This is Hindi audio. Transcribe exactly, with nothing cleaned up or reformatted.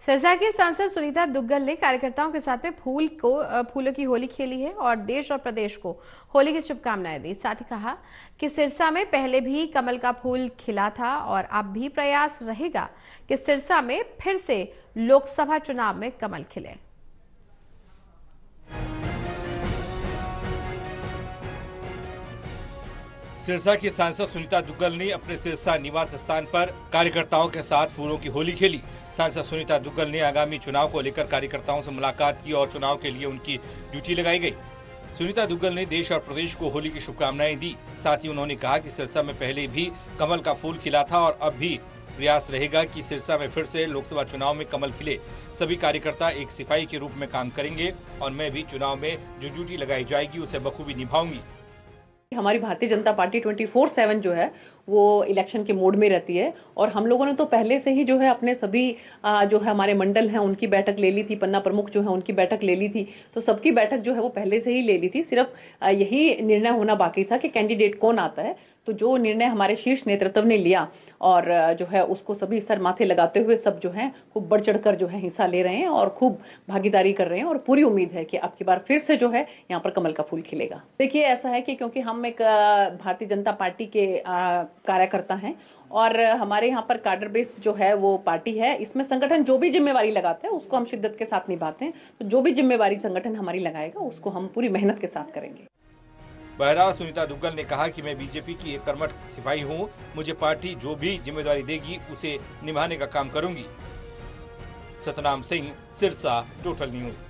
सिरसा की सांसद सुनीता दुग्गल ने कार्यकर्ताओं के साथ में फूल को फूलों की होली खेली है और देश और प्रदेश को होली की शुभकामनाएं दी। साथ ही कहा कि सिरसा में पहले भी कमल का फूल खिला था और अब भी प्रयास रहेगा कि सिरसा में फिर से लोकसभा चुनाव में कमल खिले। सिरसा की सांसद सुनीता दुग्गल ने अपने सिरसा निवास स्थान पर कार्यकर्ताओं के साथ फूलों की होली खेली। सांसद सुनीता दुग्गल ने आगामी चुनाव को लेकर कार्यकर्ताओं से मुलाकात की और चुनाव के लिए उनकी ड्यूटी लगाई गई। सुनीता दुग्गल ने देश और प्रदेश को होली की शुभकामनाएं दी। साथ ही उन्होंने कहा कि सिरसा में पहले भी कमल का फूल खिला था और अब भी प्रयास रहेगा कि सिरसा में फिर से लोकसभा चुनाव में कमल खिले। सभी कार्यकर्ता एक सिपाही के रूप में काम करेंगे और मैं भी चुनाव में जो ड्यूटी लगाई जाएगी उसे बखूबी निभाऊंगी। हमारी भारतीय जनता पार्टी चौबीस सात जो है वो इलेक्शन के मोड में रहती है और हम लोगों ने तो पहले से ही जो है अपने सभी जो है हमारे मंडल हैं उनकी बैठक ले ली थी, पन्ना प्रमुख जो है उनकी बैठक ले ली थी। तो सबकी बैठक जो है वो पहले से ही ले ली थी। सिर्फ यही निर्णय होना बाकी था कि कैंडिडेट कौन आता है। तो जो निर्णय हमारे शीर्ष नेतृत्व ने लिया और जो है उसको सभी सर माथे लगाते हुए सब जो है खूब बढ़ चढ़ कर जो है हिस्सा ले रहे हैं और खूब भागीदारी कर रहे हैं और पूरी उम्मीद है कि अब की बार फिर से जो है यहाँ पर कमल का फूल खिलेगा। देखिए, ऐसा है कि क्योंकि हम एक भारतीय जनता पार्टी के कार्यकर्ता हैं और हमारे यहाँ पर कार्डर बेस जो है वो पार्टी है। इसमें संगठन जो भी जिम्मेवारी लगाते हैं उसको हम शिद्दत के साथ निभाते हैं। तो जो भी जिम्मेवारी संगठन हमारी लगाएगा उसको हम पूरी मेहनत के साथ करेंगे। बहरहाल सुनीता दुग्गल ने कहा कि मैं बीजेपी की एक कर्मठ सिपाही हूं। मुझे पार्टी जो भी जिम्मेदारी देगी उसे निभाने का काम करूंगी। Satnam Singh, Sirsa, total news.